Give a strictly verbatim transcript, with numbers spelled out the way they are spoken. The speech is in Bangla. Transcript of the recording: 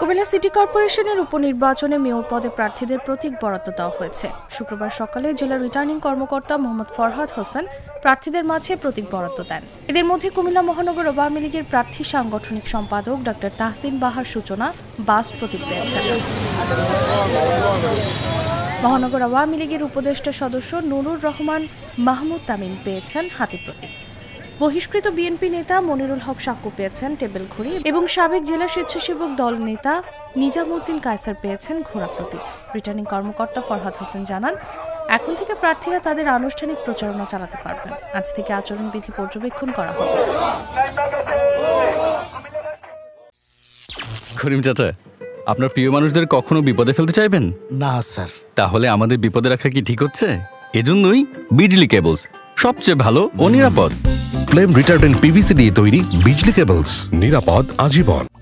কুমিল্লা সিটি কর্পোরেশনের উপনির্বাচনে মেয়র পদে প্রার্থীদের প্রতীক বরাদ্দ দেওয়া হয়েছে। শুক্রবার সকালে জেলা রিটার্নিং কর্মকর্তা মোহাম্মদ ফরহাদ হোসেন প্রার্থীদের মাঝে প্রতীক বরাদ্দ দেন। এদের মধ্যে কুমিল্লা মহানগর আওয়ামী লীগের প্রার্থী সাংগঠনিক সম্পাদক ডাক্তার তাহসিন বাহার সূচনা বাস প্রতীক পেয়েছেন। মহানগর আওয়ামী লীগের উপদেষ্টা সদস্য নুরুর রহমান মাহমুদ তামিম পেয়েছেন হাতি প্রতীক। বহিষ্কৃত বিএনপি নেতা মনিরুল হক সাক্কু পেয়েছেন টেবিল ঘড়ি এবং সাবেক জেলা স্বেচ্ছাসেবক দল নেতা নিজামুদ্দিন কায়সার পেয়েছেন ঘোড়া প্রতীক। রিটার্নিং কর্মকর্তা ফরহাদ হোসেন জানান, এখন থেকে প্রার্থীরা তাদের আনুষ্ঠানিক প্রচারণা চালাতে পারবেন। আজ থেকে আচরণবিধি পর্যবেক্ষণ করা হবে। করিম চাচা, আপনার প্রিয় মানুষদের কখনো বিপদে ফেলতে চাইবেন না স্যার। তাহলে আমাদের বিপদে রাখা কি ঠিক হচ্ছে? এজন্যই বিজলি কেবলস সবচেয়ে ভালো ও নিরাপদ। ফ্লেম রিটার্ডেন্ট পিভিসি দিয়ে তৈরি বিজলি কেবলস, নিরাপদ আজীবন।